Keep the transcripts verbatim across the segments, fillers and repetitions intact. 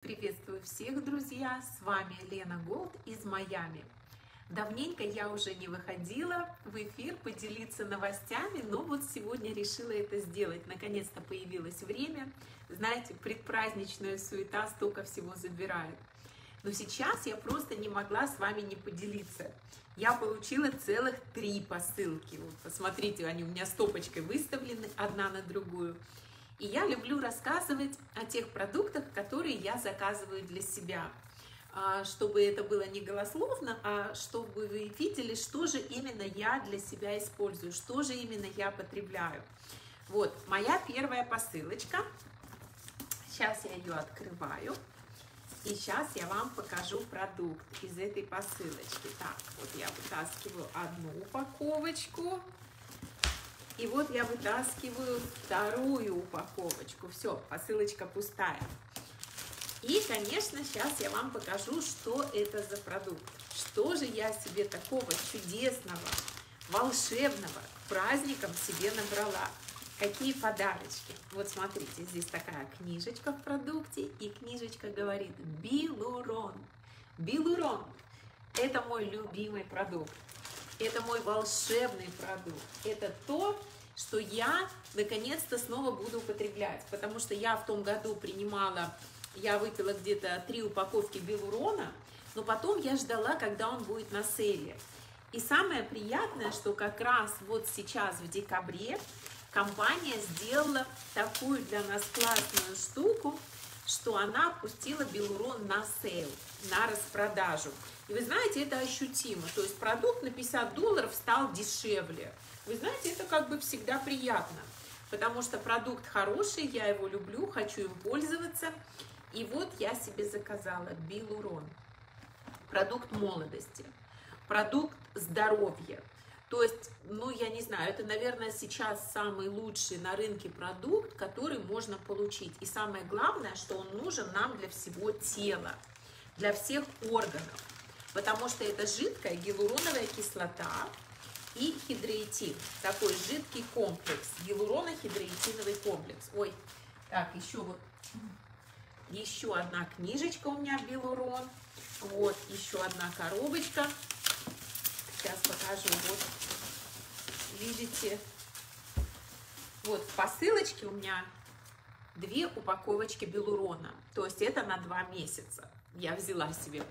Приветствую всех, друзья! С вами Лена Голд из Майами. Давненько я уже не выходила в эфир поделиться новостями, но вот сегодня решила это сделать. Наконец-то появилось время. Знаете, предпраздничная суета столько всего забирает. Но сейчас я просто не могла с вами не поделиться. Я получила целых три посылки. Вот, посмотрите, они у меня стопочкой выставлены, одна на другую. И я люблю рассказывать о тех продуктах, которые я заказываю для себя. Чтобы это было не голословно, а чтобы вы видели, что же именно я для себя использую, что же именно я потребляю. Вот, моя первая посылочка. Сейчас я ее открываю. И сейчас я вам покажу продукт из этой посылочки. Так, вот я вытаскиваю одну упаковочку. И вот я вытаскиваю вторую упаковочку. Все, посылочка пустая. И, конечно, сейчас я вам покажу, что это за продукт. Что же я себе такого чудесного, волшебного к праздникам себе набрала. Какие подарочки. Вот смотрите, здесь такая книжечка в продукте. И книжечка говорит Билурон. Билурон. Это мой любимый продукт. Это мой волшебный продукт. Это то, что я наконец-то снова буду употреблять. Потому что я в том году принимала, я выпила где-то три упаковки Билурона, но потом я ждала, когда он будет на сейле. И самое приятное, что как раз вот сейчас в декабре компания сделала такую для нас классную штуку, что она опустила Билурон на сейл, на распродажу. И вы знаете, это ощутимо. То есть продукт на пятьдесят долларов стал дешевле. Вы знаете, это как бы всегда приятно. Потому что продукт хороший, я его люблю, хочу им пользоваться. И вот я себе заказала Билурон. Продукт молодости. Продукт здоровья. То есть, ну, я не знаю, это, наверное, сейчас самый лучший на рынке продукт, который можно получить. И самое главное, что он нужен нам для всего тела, для всех органов. Потому что это жидкая гиалуроновая кислота и хидроэтин. Такой жидкий комплекс. Гиалуроно-хидроэтиновый комплекс. Ой, так, еще вот, еще одна книжечка у меня Билурон. Вот, еще одна коробочка. Сейчас покажу, вот, видите, вот в посылочке у меня две упаковочки Билурона, то есть это на два месяца я взяла себе.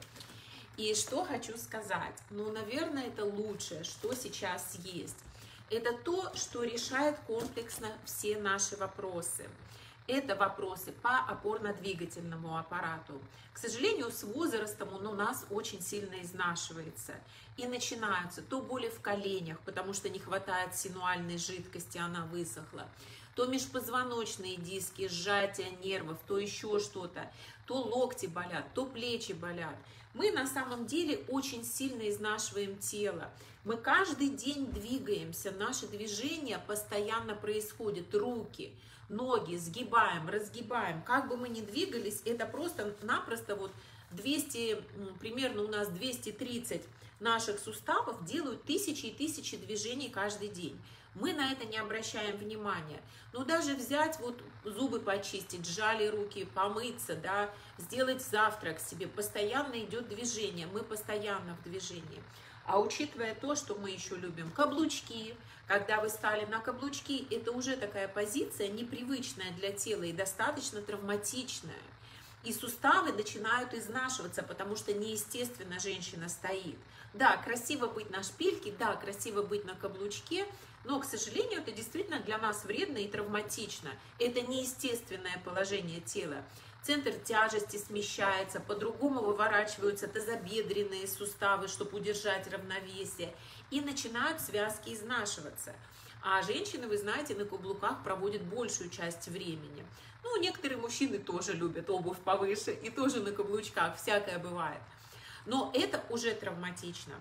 И что хочу сказать, ну, наверное, это лучшее, что сейчас есть. Это то, что решает комплексно все наши вопросы. Это вопросы по опорно-двигательному аппарату. К сожалению, с возрастом он у нас очень сильно изнашивается. И начинаются то боли в коленях, потому что не хватает синуальной жидкости, она высохла, то межпозвоночные диски, сжатие нервов, то еще что-то, то локти болят, то плечи болят. Мы на самом деле очень сильно изнашиваем тело. Мы каждый день двигаемся, наши движения постоянно происходят, руки, ноги сгибаем, разгибаем. Как бы мы ни двигались, это просто-напросто вот двести, примерно у нас двести тридцать наших суставов делают тысячи и тысячи движений каждый день. Мы на это не обращаем внимания. Но даже взять, вот зубы почистить, сжали руки, помыться, да, сделать завтрак себе, постоянно идет движение, мы постоянно в движении. А учитывая то, что мы еще любим каблучки, когда вы стали на каблучки, это уже такая позиция непривычная для тела и достаточно травматичная. И суставы начинают изнашиваться, потому что неестественно женщина стоит. Да, красиво быть на шпильке, да, красиво быть на каблучке, но, к сожалению, это действительно для нас вредно и травматично. Это неестественное положение тела. Центр тяжести смещается, по-другому выворачиваются тазобедренные суставы, чтобы удержать равновесие, и начинают связки изнашиваться. А женщины, вы знаете, на каблуках проводят большую часть времени. Ну, некоторые мужчины тоже любят обувь повыше и тоже на каблучках, всякое бывает. Но это уже травматично.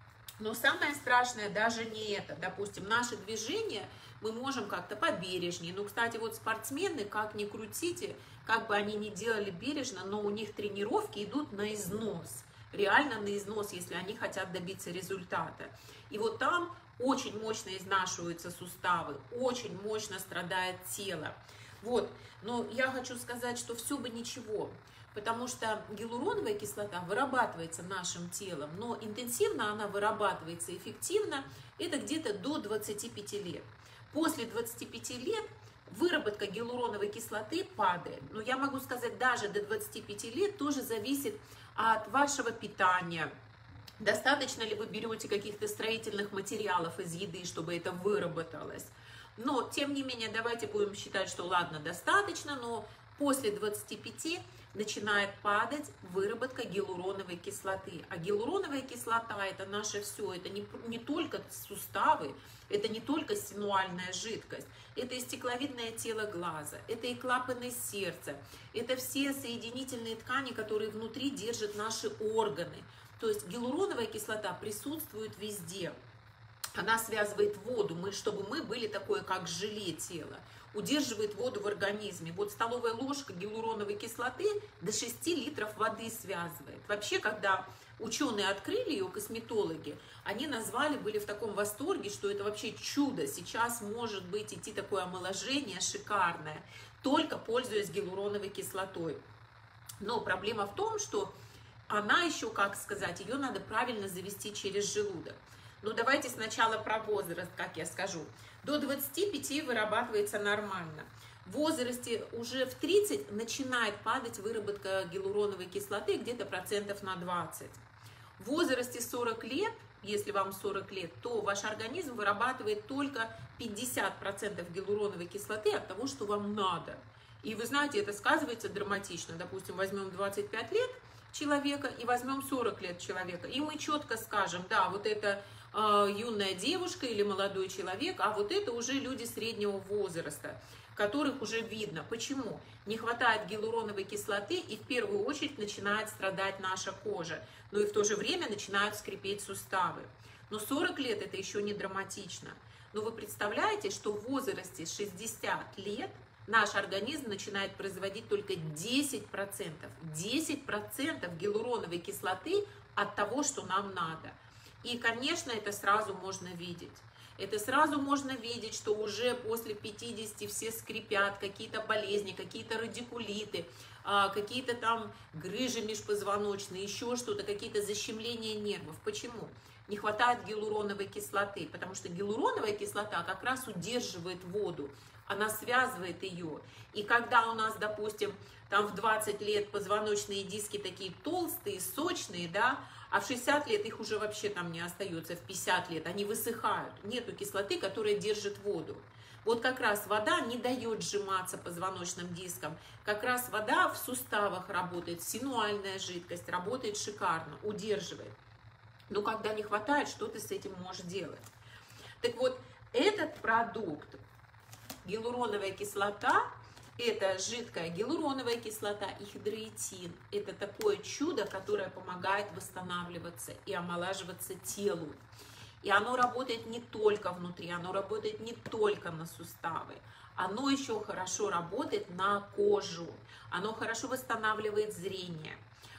Но самое страшное даже не это. Допустим, наши движения мы можем как-то побережнее. Ну, кстати, вот спортсмены, как ни крутите, как бы они ни делали бережно, но у них тренировки идут на износ. Реально на износ, если они хотят добиться результата. И вот там очень мощно изнашиваются суставы, очень мощно страдает тело. Вот, но я хочу сказать, что все бы ничего. потому что гиалуроновая кислота вырабатывается нашим телом, но интенсивно она вырабатывается эффективно, это где-то до двадцати пяти лет. После двадцати пяти лет выработка гиалуроновой кислоты падает. Но я могу сказать, даже до двадцати пяти лет тоже зависит от вашего питания. Достаточно ли вы берете каких-то строительных материалов из еды, чтобы это выработалось. Но, тем не менее, давайте будем считать, что ладно, достаточно, но после двадцати пяти начинает падать выработка гиалуроновой кислоты. А гиалуроновая кислота – это наше все, это не, не только суставы, это не только синуальная жидкость, это и стекловидное тело глаза, это и клапаны сердца, это все соединительные ткани, которые внутри держат наши органы. То есть гиалуроновая кислота присутствует везде. Она связывает воду, мы, чтобы мы были такое, как желе тела, удерживает воду в организме. Вот столовая ложка гиалуроновой кислоты до шести литров воды связывает. Вообще, когда ученые открыли ее, косметологи, они назвали, были в таком восторге, что это вообще чудо. Сейчас может быть идти такое омоложение шикарное, только пользуясь гиалуроновой кислотой. Но проблема в том, что она еще, как сказать, ее надо правильно завести через желудок. Но давайте сначала про возраст, как я скажу. До двадцати пяти вырабатывается нормально. В возрасте уже в тридцать начинает падать выработка гиалуроновой кислоты где-то процентов на двадцать. В возрасте сорока лет, если вам сорок лет, то ваш организм вырабатывает только пятьдесят процентов гиалуроновой кислоты от того, что вам надо. И вы знаете, это сказывается драматично. Допустим, возьмем двадцать пять лет человека и возьмем сорок лет человека. И мы четко скажем, да, вот это э, юная девушка или молодой человек, а вот это уже люди среднего возраста, которых уже видно. Почему? Не хватает гиалуроновой кислоты, и в первую очередь начинает страдать наша кожа. Но и в то же время начинают скрипеть суставы. Но сорок лет это еще не драматично. Но вы представляете, что в возрасте шестидесяти лет наш организм начинает производить только десять процентов. десять процентов гиалуроновой кислоты от того, что нам надо. И, конечно, это сразу можно видеть. Это сразу можно видеть, что уже после пятидесяти все скрипят, какие-то болезни, какие-то радикулиты, какие-то там грыжи межпозвоночные, еще что-то, какие-то защемления нервов. Почему? Не хватает гиалуроновой кислоты, потому что гиалуроновая кислота как раз удерживает воду, она связывает ее. И когда у нас, допустим, там в двадцать лет позвоночные диски такие толстые, сочные, да, а в шестьдесят лет их уже вообще там не остается, в пятьдесят лет они высыхают, нету кислоты, которая держит воду. Вот как раз вода не дает сжиматься позвоночным дискам, как раз вода в суставах работает, синуальная жидкость работает шикарно, удерживает. Но когда не хватает, что ты с этим можешь делать? Так вот, этот продукт, гиалуроновая кислота, это жидкая гиалуроновая кислота и хидроетин. Это такое чудо, которое помогает восстанавливаться и омолаживаться телу. И оно работает не только внутри, оно работает не только на суставы. Оно еще хорошо работает на кожу. Оно хорошо восстанавливает зрение.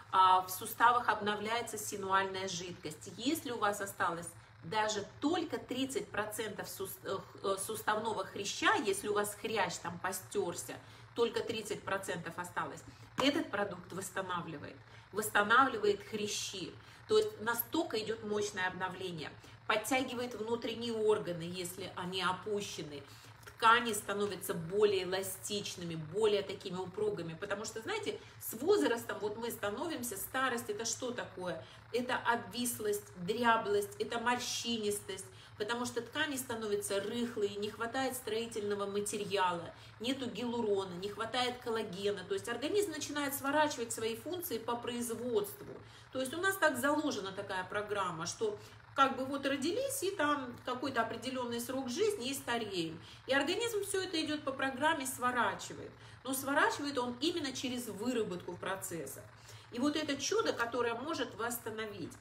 В суставах обновляется синуальная жидкость. Если у вас осталось даже только тридцать процентов суставного хряща, если у вас хрящ там постерся, только тридцать процентов осталось, этот продукт восстанавливает, восстанавливает хрящи. То есть настолько идет мощное обновление, подтягивает внутренние органы, если они опущены. Ткани становятся более эластичными, более такими упругими, потому что, знаете, с возрастом вот мы становимся, старость это что такое? Это обвислость, дряблость, это морщинистость, потому что ткани становятся рыхлые, не хватает строительного материала, нету гиалурона, не хватает коллагена, то есть организм начинает сворачивать свои функции по производству. То есть у нас так заложена такая программа, что как бы вот родились, и там какой-то определенный срок жизни, и стареем. И организм все это идет по программе, сворачивает. Но сворачивает он именно через выработку процесса. И вот это чудо, которое может восстановить.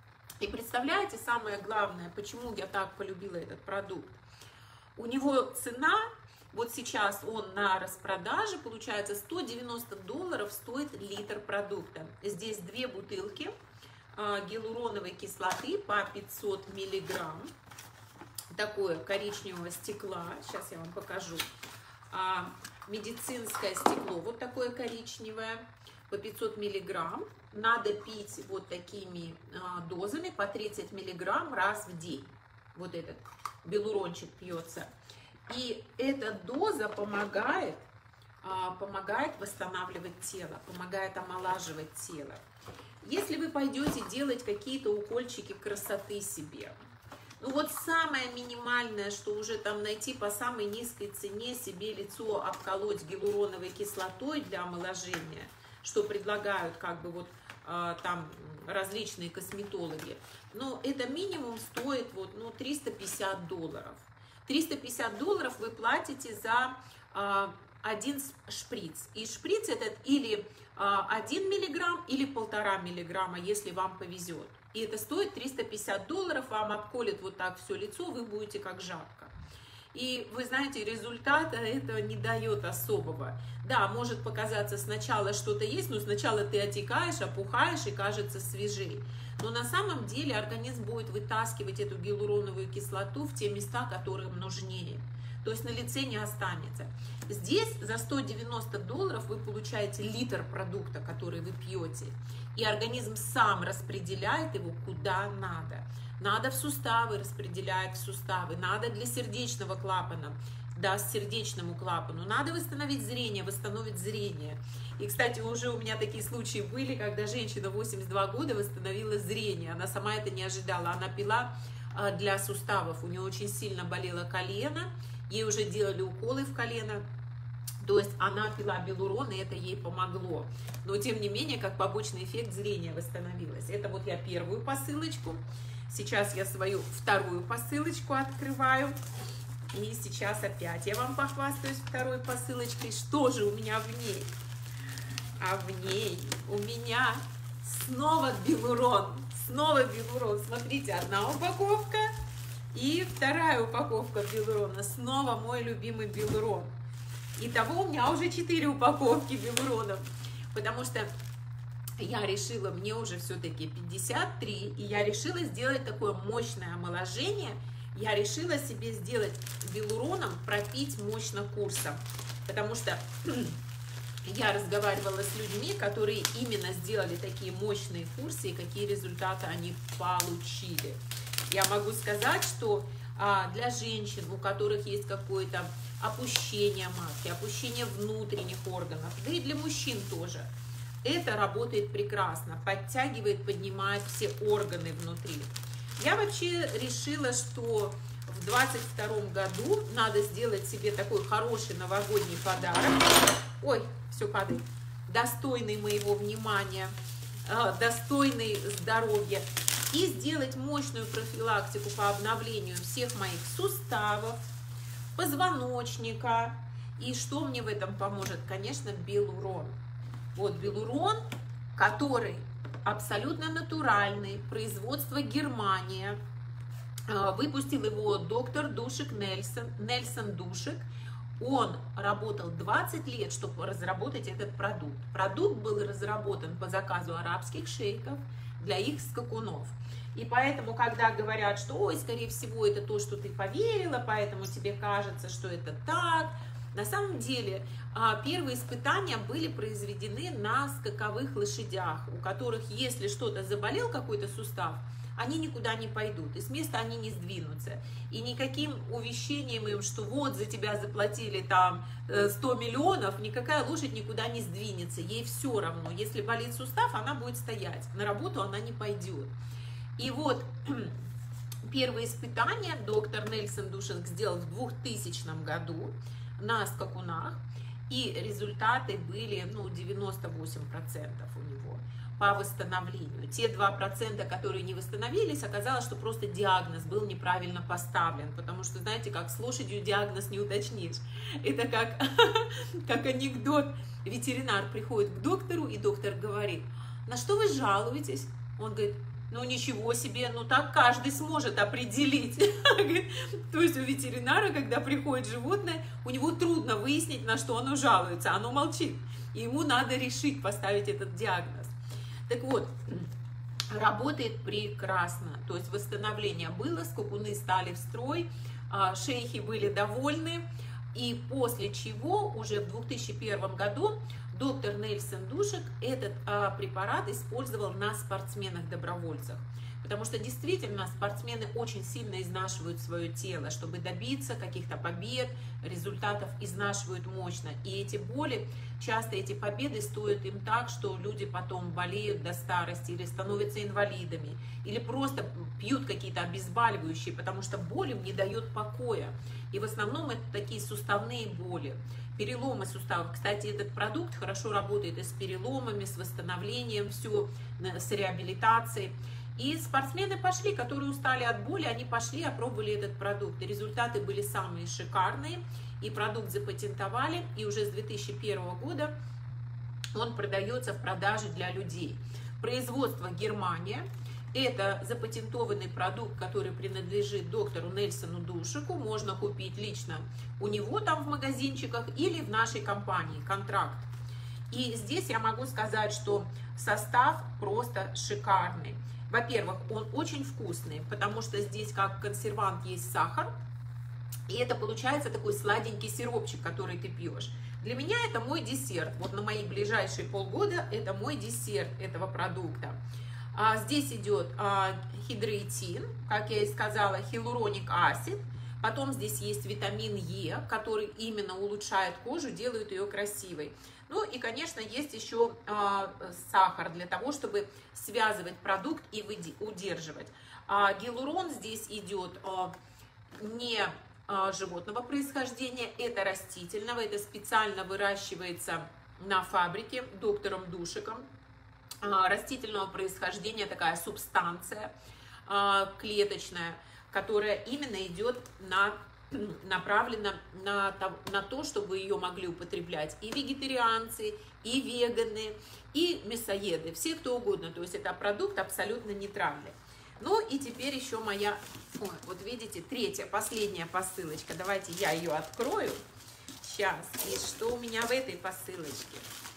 И представляете, самое главное, почему я так полюбила этот продукт? У него цена, вот сейчас он на распродаже, получается сто девяносто долларов стоит литр продукта. Здесь две бутылки гиалуроновой кислоты по пятьсот миллиграмм, такое коричневого стекла, сейчас я вам покажу, медицинское стекло, вот такое коричневое, по пятьсот миллиграмм. Надо пить вот такими а, дозами по тридцать миллиграмм раз в день. Вот этот белурончик пьется. И эта доза помогает, а, помогает восстанавливать тело, помогает омолаживать тело. Если вы пойдете делать какие-то укольчики красоты себе, ну вот самое минимальное, что уже там найти по самой низкой цене себе лицо обколоть гиалуроновой кислотой для омоложения, что предлагают как бы вот э, там различные косметологи, но это минимум стоит вот, ну, триста пятьдесят долларов. триста пятьдесят долларов вы платите за э, один шприц. И шприц этот или э, один миллиграмм, или полтора миллиграмма, если вам повезет. И это стоит триста пятьдесят долларов, вам обколет вот так все лицо, вы будете как жабка. И вы знаете, результата это не дает особого. Да, может показаться сначала что-то есть, но сначала ты отекаешь, опухаешь и кажется свежей. Но на самом деле организм будет вытаскивать эту гиалуроновую кислоту в те места, которые нужнее. То есть на лице не останется. Здесь за сто девяносто долларов вы получаете литр продукта, который вы пьете. И организм сам распределяет его куда надо. Надо в суставы, распределяет в суставы. Надо для сердечного клапана, даст сердечному клапану. Надо восстановить зрение, восстановит зрение. И, кстати, уже у меня такие случаи были, когда женщина восемьдесят два года восстановила зрение. Она сама это не ожидала. Она пила для суставов. У нее очень сильно болело колено. Ей уже делали уколы в колено. То есть она пила белурон, и это ей помогло. Но, тем не менее, как побочный эффект, зрение восстановилось. Это вот я первую посылочку. Сейчас я свою вторую посылочку открываю. И сейчас опять я вам похвастаюсь второй посылочкой. Что же у меня в ней? А в ней у меня снова белурон. Снова белурон. Смотрите, одна упаковка и вторая упаковка белурона. Снова мой любимый белурон. Итого у меня уже четыре упаковки белуронов, потому что я решила, мне уже все-таки пятьдесят три, и я решила сделать такое мощное омоложение. Я решила себе сделать белуроном, пропить мощно курсом, потому что я разговаривала с людьми, которые именно сделали такие мощные курсы, и какие результаты они получили. Я могу сказать, что а, для женщин, у которых есть какое-то опущение матки, опущение внутренних органов, да и для мужчин тоже, это работает прекрасно, подтягивает, поднимает все органы внутри. Я вообще решила, что в двадцать втором году надо сделать себе такой хороший новогодний подарок. Ой, все падает. Достойный моего внимания, достойный здоровья. И сделать мощную профилактику по обновлению всех моих суставов, позвоночника. И что мне в этом поможет? Конечно, белурон. Вот белурон, который абсолютно натуральный, производство Германия. Выпустил его доктор Душек Нельсон, Нельсон Душек. Он работал двадцать лет, чтобы разработать этот продукт. Продукт был разработан по заказу арабских шейхов для их скакунов. И поэтому, когда говорят, что, ой, скорее всего, это то, что ты поверила, поэтому тебе кажется, что это так. На самом деле, первые испытания были произведены на скаковых лошадях, у которых, если что-то заболел, какой-то сустав, они никуда не пойдут, и с места они не сдвинутся. И никаким увещением им, что вот за тебя заплатили там сто миллионов, никакая лошадь никуда не сдвинется, ей все равно. Если болит сустав, она будет стоять, на работу она не пойдет. И вот первые испытания доктор Нельсон Душек сделал в двухтысячном году на скакунах, и результаты были, ну, девяносто восемь процентов у него по восстановлению. Те два процента, которые не восстановились, оказалось, что просто диагноз был неправильно поставлен, потому что, знаете, как с лошадью диагноз не уточнишь. Это как, как анекдот. Ветеринар приходит к доктору, и доктор говорит: на что вы жалуетесь? Он говорит: ну ничего себе, ну так каждый сможет определить. То есть у ветеринара, когда приходит животное, у него трудно выяснить, на что оно жалуется, оно молчит. И ему надо решить, поставить этот диагноз. Так вот, работает прекрасно. То есть восстановление было, скакуны стали в строй, шейхи были довольны. И после чего уже в две тысячи первом году доктор Нельсон Душек этот а, препарат использовал на спортсменах-добровольцах. Потому что действительно спортсмены очень сильно изнашивают свое тело, чтобы добиться каких-то побед, результатов изнашивают мощно. И эти боли, часто эти победы стоят им так, что люди потом болеют до старости или становятся инвалидами, или просто пьют какие-то обезболивающие, потому что боль им не дает покоя. И в основном это такие суставные боли, переломы суставов. Кстати, этот продукт хорошо работает и с переломами, с восстановлением, все, с реабилитацией. И спортсмены пошли, которые устали от боли, они пошли, опробовали этот продукт. И результаты были самые шикарные. И продукт запатентовали. И уже с две тысячи первого года он продается в продаже для людей. Производство Германия. Это запатентованный продукт, который принадлежит доктору Нельсону Душеку. Можно купить лично у него там в магазинчиках или в нашей компании. Контракт. И здесь я могу сказать, что состав просто шикарный. Во-первых, он очень вкусный, потому что здесь как консервант есть сахар, и это получается такой сладенький сиропчик, который ты пьешь. Для меня это мой десерт. Вот на мои ближайшие полгода это мой десерт этого продукта. А здесь идет а, хидроэтин, как я и сказала, хиалуроник асид. Потом здесь есть витамин Е, который именно улучшает кожу, делает ее красивой. Ну и, конечно, есть еще э, сахар для того, чтобы связывать продукт и удерживать. А гиалурон здесь идет э, не э, животного происхождения, это растительного, это специально выращивается на фабрике доктором Душеком. Э, растительного происхождения такая субстанция э, клеточная, которая именно идет на... направлена на, на то, чтобы ее могли употреблять и вегетарианцы, и веганы, и мясоеды, все кто угодно. То есть это продукт абсолютно нейтральный. Ну и теперь еще моя, ой, вот видите, третья, последняя посылочка. Давайте я ее открою. Сейчас. И что у меня в этой посылочке?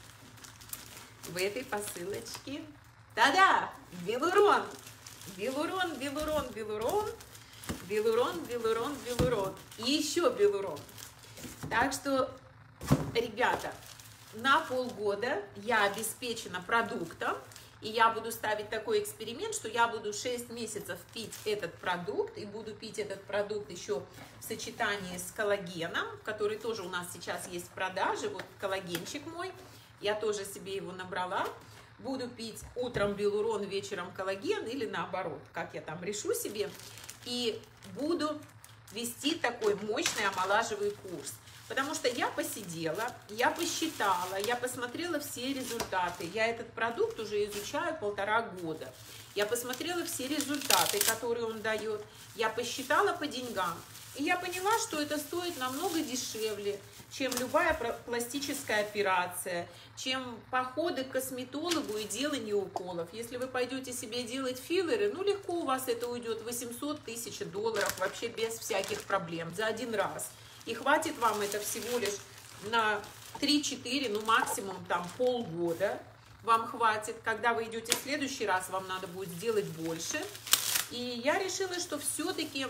В этой посылочке. Да-да, Белурон. Белурон, Белурон, Белурон. Белурон, Белурон, Белурон. И еще Белурон. Так что, ребята, на полгода я обеспечена продуктом. И я буду ставить такой эксперимент, что я буду шесть месяцев пить этот продукт. И буду пить этот продукт еще в сочетании с коллагеном, который тоже у нас сейчас есть в продаже. Вот коллагенчик мой. Я тоже себе его набрала. Буду пить утром Белурон, вечером коллаген или наоборот, как я там решу себе. И буду вести такой мощный омолаживый курс. Потому что я посидела, я посчитала, я посмотрела все результаты. Я этот продукт уже изучаю полтора года. Я посмотрела все результаты, которые он дает. Я посчитала по деньгам. И я поняла, что это стоит намного дешевле, чем любая пластическая операция, чем походы к косметологу и делание уколов. Если вы пойдете себе делать филлеры, ну легко у вас это уйдет восемьсот тысяч долларов, вообще без всяких проблем, за один раз. И хватит вам это всего лишь на три-четыре, ну максимум там полгода вам хватит. Когда вы идете в следующий раз, вам надо будет сделать больше. И я решила, что все-таки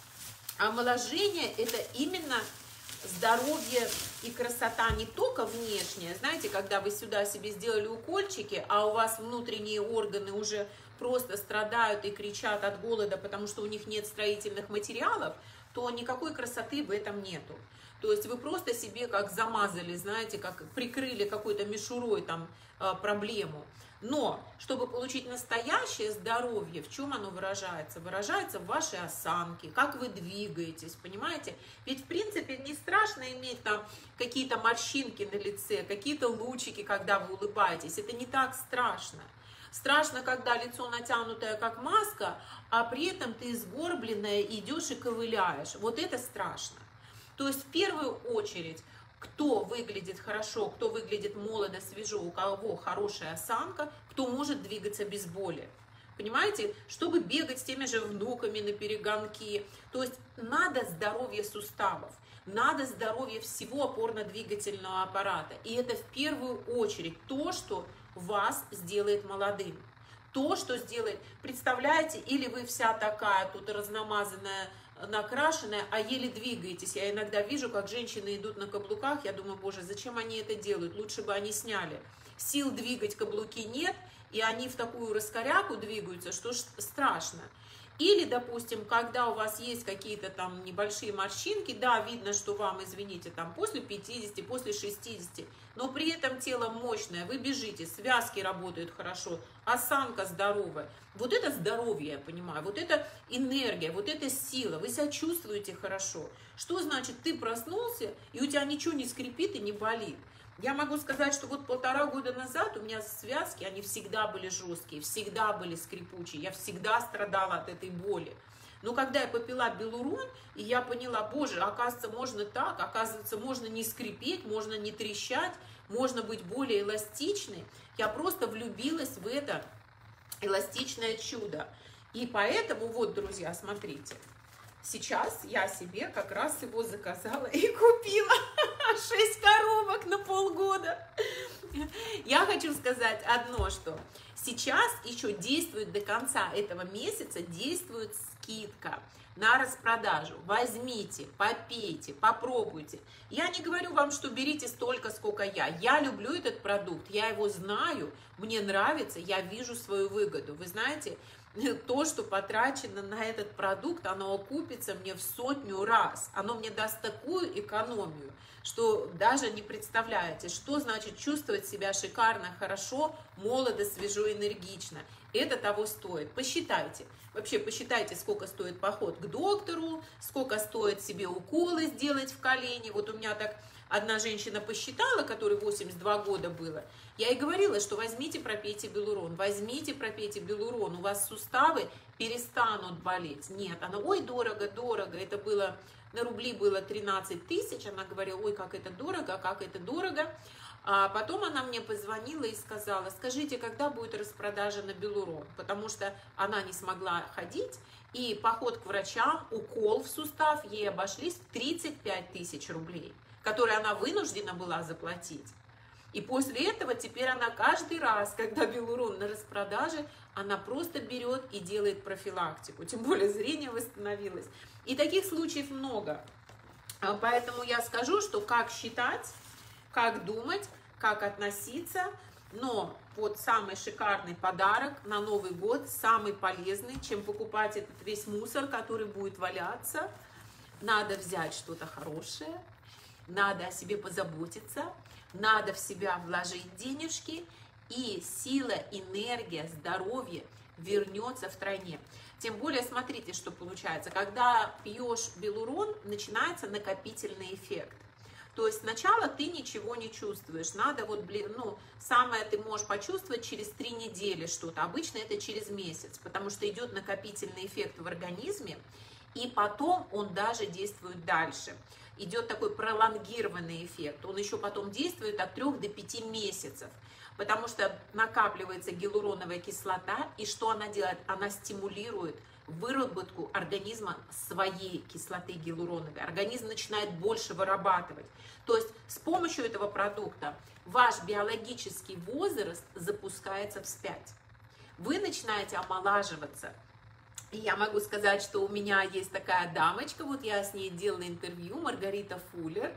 омоложение это именно здоровье и красота не только внешняя. Знаете, когда вы сюда себе сделали укольчики, а у вас внутренние органы уже просто страдают и кричат от голода, потому что у них нет строительных материалов, то никакой красоты в этом нету. То есть вы просто себе как замазали, знаете, как прикрыли какой-то мишурой там проблему. Но, чтобы получить настоящее здоровье, в чем оно выражается? Выражается в вашей осанке, как вы двигаетесь, понимаете? Ведь, в принципе, не страшно иметь там какие-то морщинки на лице, какие-то лучики, когда вы улыбаетесь. Это не так страшно. Страшно, когда лицо натянутое, как маска, а при этом ты сгорбленная идешь и ковыляешь. Вот это страшно. То есть, в первую очередь, кто выглядит хорошо, кто выглядит молодо, свежо, у кого хорошая осанка, кто может двигаться без боли. Понимаете? Чтобы бегать с теми же внуками на перегонки. То есть надо здоровье суставов, надо здоровье всего опорно-двигательного аппарата. И это в первую очередь то, что вас сделает молодым. То, что сделает, представляете, или вы вся такая тут разномазанная, накрашенная, а еле двигаетесь. Я иногда вижу, как женщины идут на каблуках, я думаю, боже, зачем они это делают? Лучше бы они сняли. Сил двигать каблуки нет, и они в такую раскоряку двигаются, что ж страшно. Или, допустим, когда у вас есть какие-то там небольшие морщинки, да, видно, что вам, извините, там после пятидесяти, после шестидесяти, но при этом тело мощное, вы бежите, связки работают хорошо, осанка здоровая. Вот это здоровье, я понимаю, вот это энергия, вот это сила, вы себя чувствуете хорошо. Что значит, ты проснулся, и у тебя ничего не скрипит и не болит? Я могу сказать, что вот полтора года назад у меня связки, они всегда были жесткие, всегда были скрипучие, я всегда страдала от этой боли. Но когда я попила Белурон, и я поняла, боже, оказывается, можно так, оказывается, можно не скрипеть, можно не трещать, можно быть более эластичной, я просто влюбилась в это эластичное чудо. И поэтому, вот, друзья, смотрите. Сейчас я себе как раз его заказала и купила шесть коробок на полгода. Я хочу сказать одно, что сейчас еще действует до конца этого месяца, действует скидка на распродажу. Возьмите, попейте, попробуйте. Я не говорю вам, что берите столько, сколько я. Я люблю этот продукт, я его знаю, мне нравится, я вижу свою выгоду. Вы знаете, то, что потрачено на этот продукт, оно окупится мне в сотню раз. Оно мне даст такую экономию, что даже не представляете, что значит чувствовать себя шикарно, хорошо, молодо, свежо, энергично. Это того стоит. Посчитайте. Вообще посчитайте, сколько стоит поход к доктору, сколько стоит себе уколы сделать в колени. Вот у меня так одна женщина посчитала, которой восемьдесят два года было. Я ей говорила, что возьмите, пропейте Белурон, возьмите, пропейте Белурон, у вас суставы перестанут болеть. Нет, она, ой, дорого, дорого, это было, на рубли было тринадцать тысяч, она говорила, ой, как это дорого, как это дорого. А потом она мне позвонила и сказала, скажите, когда будет распродажа на Белурон, потому что она не смогла ходить, и поход к врачам, укол в сустав ей обошлись в тридцать пять тысяч рублей, которые она вынуждена была заплатить. И после этого теперь она каждый раз, когда Белурон на распродаже, она просто берет и делает профилактику. Тем более зрение восстановилось. И таких случаев много. Поэтому я скажу, что как считать, как думать, как относиться. Но вот самый шикарный подарок на Новый год, самый полезный, чем покупать этот весь мусор, который будет валяться. Надо взять что-то хорошее, надо о себе позаботиться, надо в себя вложить денежки, и сила, энергия, здоровье вернется втройне. Тем более, смотрите, что получается. Когда пьешь Белурон, начинается накопительный эффект. То есть сначала ты ничего не чувствуешь. Надо вот, блин, ну, самое ты можешь почувствовать через три недели что-то. Обычно это через месяц, потому что идет накопительный эффект в организме, и потом он даже действует дальше. Идет такой пролонгированный эффект. Он еще потом действует от трёх до пяти месяцев, потому что накапливается гиалуроновая кислота, и что она делает? Она стимулирует выработку организма своей кислоты гиалуроновой. Организм начинает больше вырабатывать. То есть с помощью этого продукта ваш биологический возраст запускается вспять. Вы начинаете омолаживаться. И я могу сказать, что у меня есть такая дамочка, вот я с ней делала интервью, Маргарита Фуллер.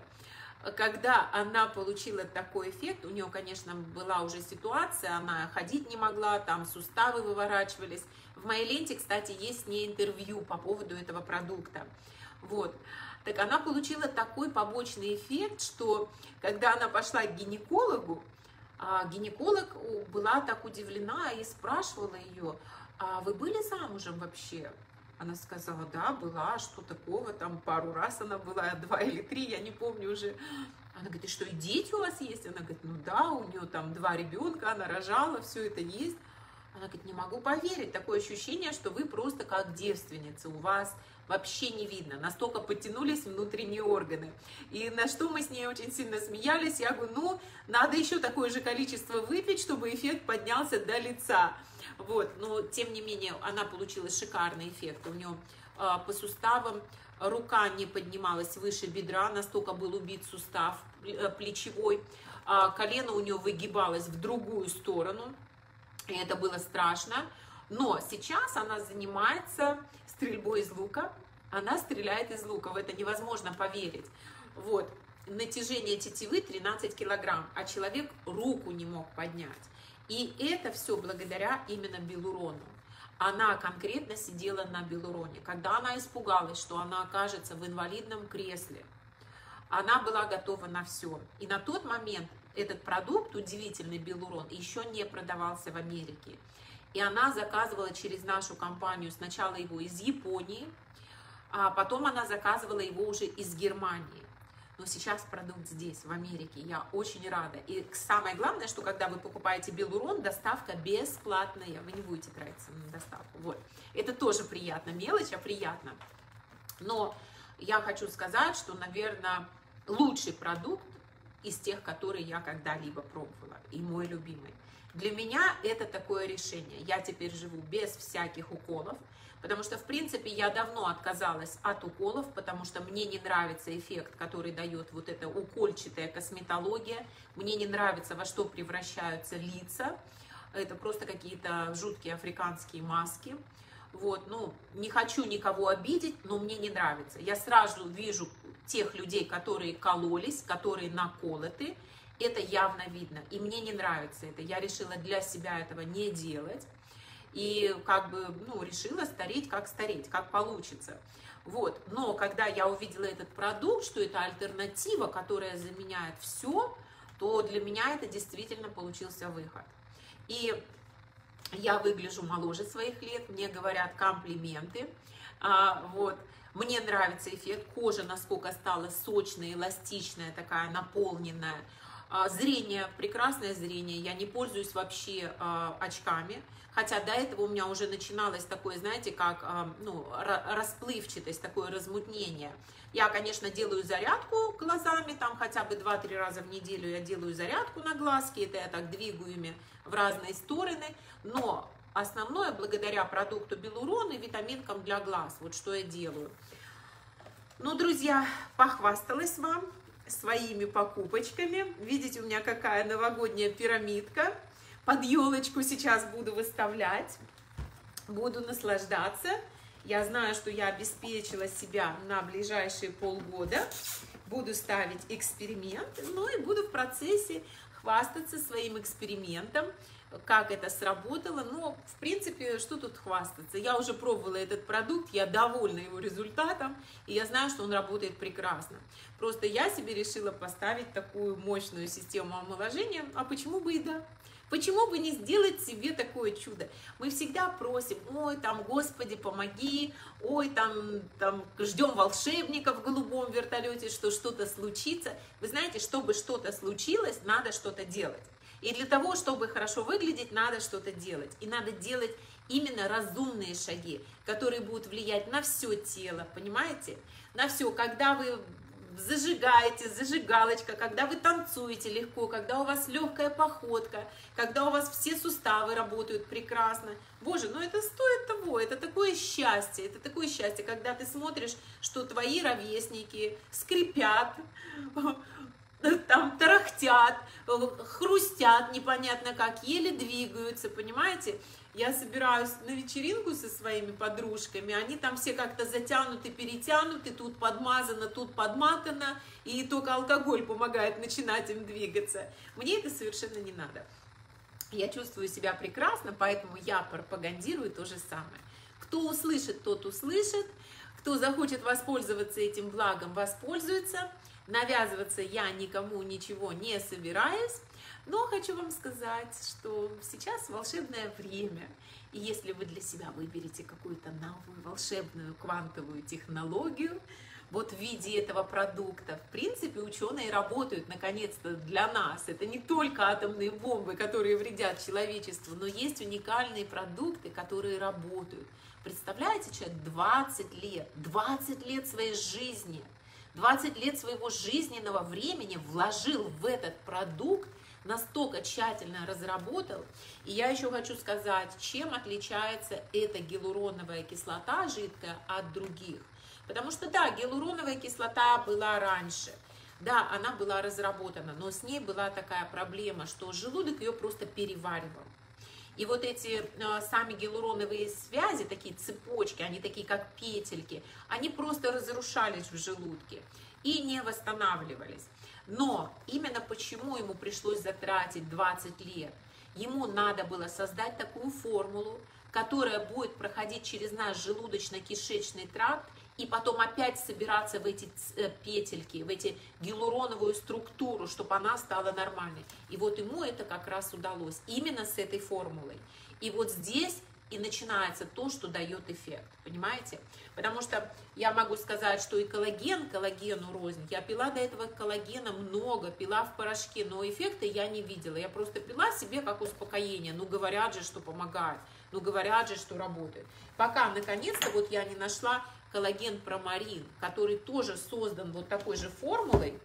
Когда она получила такой эффект, у нее, конечно, была уже ситуация, она ходить не могла, там суставы выворачивались. В моей ленте, кстати, есть с ней интервью по поводу этого продукта. Вот. Так она получила такой побочный эффект, что когда она пошла к гинекологу, гинеколог была так удивлена и спрашивала ее, а вы были замужем вообще? Она сказала, да, была, что такого, там пару раз она была, два или три, я не помню уже. Она говорит, и что, и дети у вас есть? Она говорит, ну да, у нее там два ребенка, она рожала, все это есть. Она говорит, не могу поверить, такое ощущение, что вы просто как девственница, у вас вообще не видно, настолько подтянулись внутренние органы. И на что мы с ней очень сильно смеялись, я говорю, ну, надо еще такое же количество выпить, чтобы эффект поднялся до лица. Вот, но тем не менее, она получила шикарный эффект, у нее э, по суставам рука не поднималась выше бедра, настолько был убит сустав э, плечевой, э, колено у нее выгибалось в другую сторону, и это было страшно. Но сейчас она занимается стрельбой из лука, она стреляет из лука, в это невозможно поверить. Вот, натяжение тетивы тринадцать килограмм, а человек руку не мог поднять. И это все благодаря именно белурону. Она конкретно сидела на белуроне. Когда она испугалась, что она окажется в инвалидном кресле, она была готова на все. И на тот момент этот продукт, удивительный белурон, еще не продавался в Америке. И она заказывала через нашу компанию сначала его из Японии, а потом она заказывала его уже из Германии. Но сейчас продукт здесь, в Америке. Я очень рада. И самое главное, что когда вы покупаете белурон, доставка бесплатная. Вы не будете тратиться на доставку. Вот. Это тоже приятно. Мелочь, а приятно. Но я хочу сказать, что, наверное, лучший продукт из тех, которые я когда-либо пробовала. И мой любимый. Для меня это такое решение. Я теперь живу без всяких уколов. Потому что, в принципе, я давно отказалась от уколов, потому что мне не нравится эффект, который дает вот эта укольчатая косметология. Мне не нравится, во что превращаются лица. Это просто какие-то жуткие африканские маски. Вот, ну, не хочу никого обидеть, но мне не нравится. Я сразу вижу тех людей, которые кололись, которые наколоты. Это явно видно. И мне не нравится это. Я решила для себя этого не делать. И как бы, ну, решила стареть, как стареть, как получится. Вот. Но когда я увидела этот продукт, что это альтернатива, которая заменяет все, то для меня это действительно получился выход. И я выгляжу моложе своих лет, мне говорят комплименты. А, вот. Мне нравится эффект, кожа насколько стала сочная, эластичная, такая наполненная. А, зрение, прекрасное зрение, я не пользуюсь вообще а, очками. Хотя до этого у меня уже начиналось такое, знаете, как ну, расплывчатость, такое размутнение. Я, конечно, делаю зарядку глазами, там хотя бы два-три раза в неделю я делаю зарядку на глазки, это я так двигаю ими в разные стороны. Но основное благодаря продукту белурон и витаминкам для глаз, вот что я делаю. Ну, друзья, похвасталась вам своими покупочками. Видите, у меня какая новогодняя пирамидка. Под елочку сейчас буду выставлять, буду наслаждаться. Я знаю, что я обеспечила себя на ближайшие полгода. Буду ставить эксперимент, ну и буду в процессе хвастаться своим экспериментом, как это сработало. Но, в принципе, что тут хвастаться? Я уже пробовала этот продукт, я довольна его результатом, и я знаю, что он работает прекрасно. Просто я себе решила поставить такую мощную систему омоложения, а почему бы и да? Почему бы не сделать себе такое чудо? Мы всегда просим, ой, там, Господи, помоги, ой, там, там, ждем волшебника в голубом вертолете, что что-то случится. Вы знаете, чтобы что-то случилось, надо что-то делать. И для того, чтобы хорошо выглядеть, надо что-то делать. И надо делать именно разумные шаги, которые будут влиять на все тело, понимаете? На все, когда вы зажигаете, зажигалочка, когда вы танцуете легко, когда у вас легкая походка, когда у вас все суставы работают прекрасно. Боже, ну это стоит того, это такое счастье, это такое счастье, когда ты смотришь, что твои ровесники скрипят, там тарахтят, хрустят непонятно как, еле двигаются, понимаете? Я собираюсь на вечеринку со своими подружками, они там все как-то затянуты, перетянуты, тут подмазано, тут подматано, и только алкоголь помогает начинать им двигаться. Мне это совершенно не надо. Я чувствую себя прекрасно, поэтому я пропагандирую то же самое. Кто услышит, тот услышит, кто захочет воспользоваться этим благом, воспользуется. Навязываться я никому ничего не собираюсь. Но хочу вам сказать, что сейчас волшебное время, и если вы для себя выберете какую-то новую волшебную квантовую технологию, вот в виде этого продукта, в принципе, ученые работают наконец-то для нас. Это не только атомные бомбы, которые вредят человечеству, но есть уникальные продукты, которые работают. Представляете, человек двадцать лет, двадцать лет своей жизни, двадцать лет своего жизненного времени вложил в этот продукт, настолько тщательно разработал. И я еще хочу сказать, чем отличается эта гиалуроновая кислота жидкая от других. Потому что да, гиалуроновая кислота была раньше, да, она была разработана, но с ней была такая проблема, что желудок ее просто переваривал. И вот эти э, сами гиалуроновые связи, такие цепочки, они такие как петельки, они просто разрушались в желудке и не восстанавливались. Но именно почему ему пришлось затратить двадцать лет? Ему надо было создать такую формулу, которая будет проходить через наш желудочно-кишечный тракт и потом опять собираться в эти петельки, в эти гиалуроновую структуру, чтобы она стала нормальной. И вот ему это как раз удалось, именно с этой формулой. И вот здесь и начинается то, что дает эффект, понимаете? Потому что я могу сказать, что и коллаген, коллагену рознь. Я пила до этого коллагена много, пила в порошке, но эффекта я не видела. Я просто пила себе как успокоение. Ну, говорят же, что помогает. Ну, говорят же, что работает. Пока, наконец-то, вот я не нашла коллаген промарин, который тоже создан вот такой же формулой.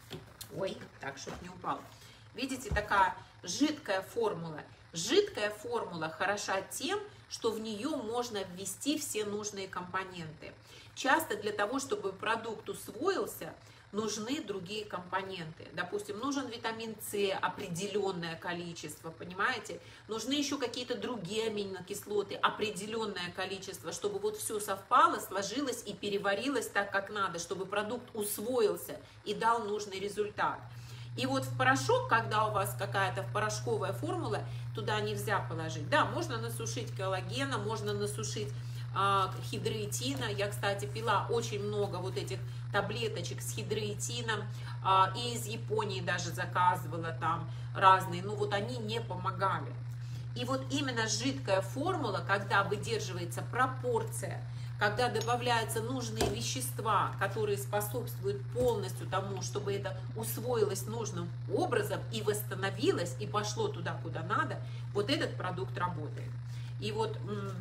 Ой, так, чтобы не упал. Видите, такая жидкая формула. Жидкая формула хороша тем, что в нее можно ввести все нужные компоненты. Часто для того, чтобы продукт усвоился, нужны другие компоненты. Допустим, нужен витамин С, определенное количество, понимаете? Нужны еще какие-то другие аминокислоты, определенное количество, чтобы вот все совпало, сложилось и переварилось так, как надо, чтобы продукт усвоился и дал нужный результат. И вот в порошок, когда у вас какая-то порошковая формула, туда нельзя положить. Да, можно насушить коллагена, можно насушить а, хидроэтина. Я, кстати, пила очень много вот этих таблеточек с хидроэтином, а, и из Японии даже заказывала там разные, но вот они не помогали. И вот именно жидкая формула, когда выдерживается пропорция, когда добавляются нужные вещества, которые способствуют полностью тому, чтобы это усвоилось нужным образом и восстановилось, и пошло туда, куда надо, вот этот продукт работает. И вот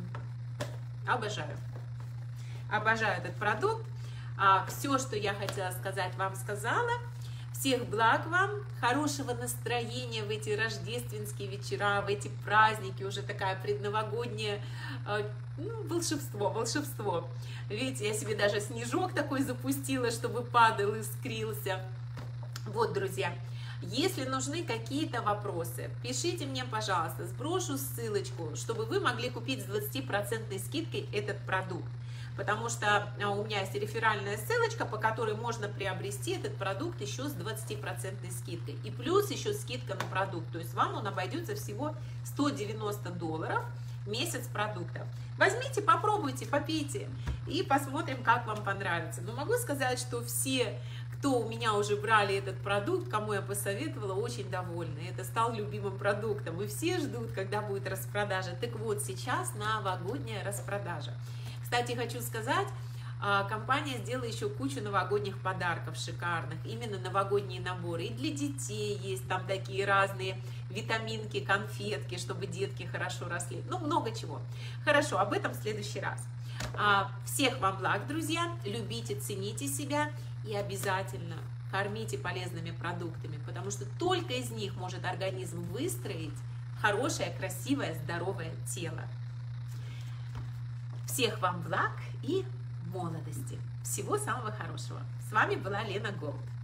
обожаю, обожаю этот продукт. А, все, что я хотела сказать, вам сказала. Всех благ вам, хорошего настроения в эти рождественские вечера, в эти праздники, уже такая предновогодняя, ну, волшебство, волшебство. Видите, я себе даже снежок такой запустила, чтобы падал, искрился. Вот, друзья, если нужны какие-то вопросы, пишите мне, пожалуйста, сброшу ссылочку, чтобы вы могли купить с двадцатипроцентной скидкой этот продукт. Потому что у меня есть реферальная ссылочка, по которой можно приобрести этот продукт еще с двадцатипроцентной скидкой. И плюс еще скидка на продукт. То есть вам он обойдется всего сто девяносто долларов месяц продукта. Возьмите, попробуйте, попейте и посмотрим, как вам понравится. Но могу сказать, что все, кто у меня уже брали этот продукт, кому я посоветовала, очень довольны. Это стал любимым продуктом. И все ждут, когда будет распродажа. Так вот, сейчас новогодняя распродажа. Кстати, хочу сказать, компания сделала еще кучу новогодних подарков шикарных, именно новогодние наборы. И для детей есть там такие разные витаминки, конфетки, чтобы детки хорошо росли. Ну, много чего. Хорошо, об этом в следующий раз. Всех вам благ, друзья. Любите, цените себя и обязательно кормите полезными продуктами, потому что только из них может организм выстроить хорошее, красивое, здоровое тело. Всех вам благ и молодости. Всего самого хорошего. С вами была Лена Голд.